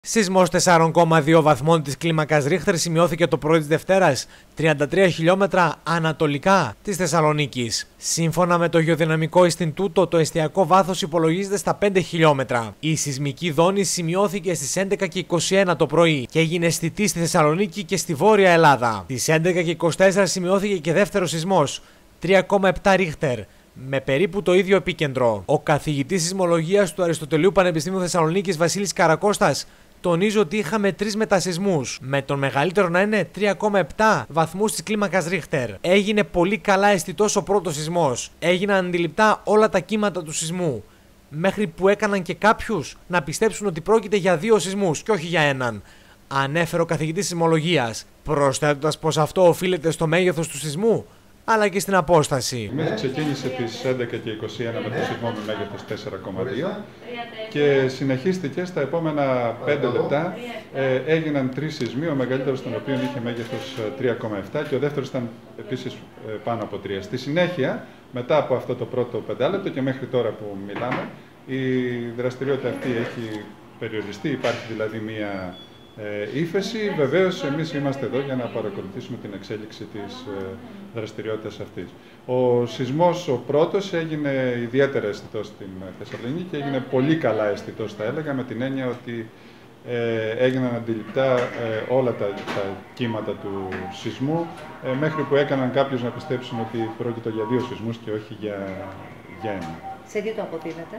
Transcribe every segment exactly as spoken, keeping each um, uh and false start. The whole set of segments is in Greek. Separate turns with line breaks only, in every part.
Σεισμός τεσσάρων κόμμα δύο βαθμών της κλίμακας Ρίχτερ σημειώθηκε το πρωί της Δευτέρας, τριάντα τρία χιλιόμετρα ανατολικά της Θεσσαλονίκης. Σύμφωνα με το Γεωδυναμικό Ινστιτούτο, το εστιακό βάθος υπολογίζεται στα πέντε χιλιόμετρα. Η σεισμική δόνηση σημειώθηκε στις έντεκα και είκοσι ένα το πρωί και έγινε αισθητή στη Θεσσαλονίκη και στη Βόρεια Ελλάδα. Στις έντεκα και είκοσι τέσσερα σημειώθηκε και δεύτερο σεισμός, τρία κόμμα επτά Ρίχτερ, με περίπου το ίδιο επίκεντρο. Ο καθηγητής σεισμολογίας του Αριστοτελείου Πανεπιστημίου Θεσσαλονίκης, Βασίλης Καρακώστας, τονίζει ότι είχαμε τρεις μετασεισμούς, με τον μεγαλύτερο να είναι τρία κόμμα επτά βαθμούς της κλίμακας Ρίχτερ. Έγινε πολύ καλά αισθητός ο πρώτος σεισμός. Έγιναν αντιληπτά όλα τα κύματα του σεισμού, μέχρι που έκαναν και κάποιους να πιστέψουν ότι πρόκειται για δύο σεισμούς και όχι για έναν, ανέφερε ο καθηγητής σεισμολογίας, προσθέτοντας πως αυτό οφείλεται στο μέγεθος του σεισμού, αλλά και στην απόσταση.
Εμείς ξεκίνησε τις έντεκα και είκοσι ένα με το σεισμό με μέγεθος τέσσερα κόμμα δύο και συνεχίστηκε στα επόμενα πέντε λεπτά. Ε, έγιναν τρεις σεισμοί, ο μεγαλύτερος των οποίων είχε μέγεθος τρία κόμμα επτά και ο δεύτερος ήταν επίσης ε, πάνω από τρία. Στη συνέχεια, μετά από αυτό το πρώτο πεντάλεπτο και μέχρι τώρα που μιλάμε, η δραστηριότητα αυτή έχει περιοριστεί, υπάρχει δηλαδή μία Ε, ύφεση. Βεβαίως, εμείς είμαστε εδώ για να παρακολουθήσουμε την εξέλιξη της ε, δραστηριότητας αυτής. Ο σεισμός, ο πρώτος, έγινε ιδιαίτερα αισθητός στην Θεσσαλονίκη και έγινε πολύ καλά αισθητός, θα έλεγα, με την έννοια ότι ε, έγιναν αντιληπτά ε, όλα τα, τα κύματα του σεισμού, ε, μέχρι που έκαναν κάποιους να πιστέψουν ότι πρόκειται για δύο σεισμούς και όχι για, για ένα.
Σε τι το αποτείνετε?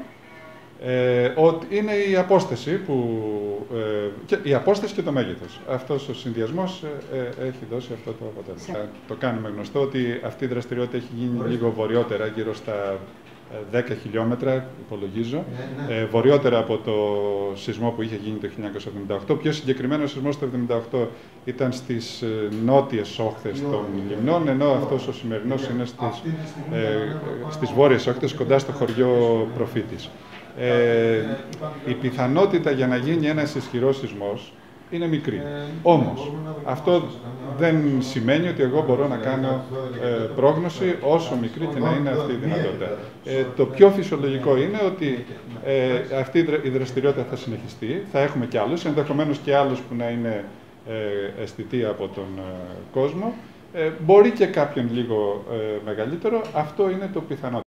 Ε, ότι είναι η απόσταση, που, ε, και, η απόσταση και το μέγεθος. Αυτός ο συνδυασμός ε, ε, έχει δώσει αυτό το αποτέλεσμα. Σε... Το κάνουμε γνωστό ότι αυτή η δραστηριότητα έχει γίνει λίγο βορειότερα, γύρω στα δέκα χιλιόμετρα, υπολογίζω, ε, βορειότερα από το σεισμό που είχε γίνει το χίλια εννιακόσια εβδομήντα οκτώ. Πιο συγκεκριμένο ο σεισμός το εβδομήντα οκτώ ήταν στις ε, νότιες όχθες των λιμνών, ενώ αυτός ο σημερινός είναι στις, ε, στις βόρειες όχθες, κοντά στο χωριό Προφήτης. Ε, η πιθανότητα για να γίνει ένας ισχυρός σεισμός είναι μικρή. Όμως, αυτό δεν σημαίνει ότι εγώ μπορώ να κάνω ε, πρόγνωση όσο μικρή και να είναι αυτή η δυνατότητα. Ε, το πιο φυσιολογικό είναι ότι ε, αυτή η δραστηριότητα θα συνεχιστεί, θα έχουμε κι άλλους, ενδεχομένως και άλλους που να είναι ε, αισθητοί από τον ε, κόσμο. Ε, μπορεί και κάποιον λίγο ε, μεγαλύτερο, αυτό είναι το πιθανότερο.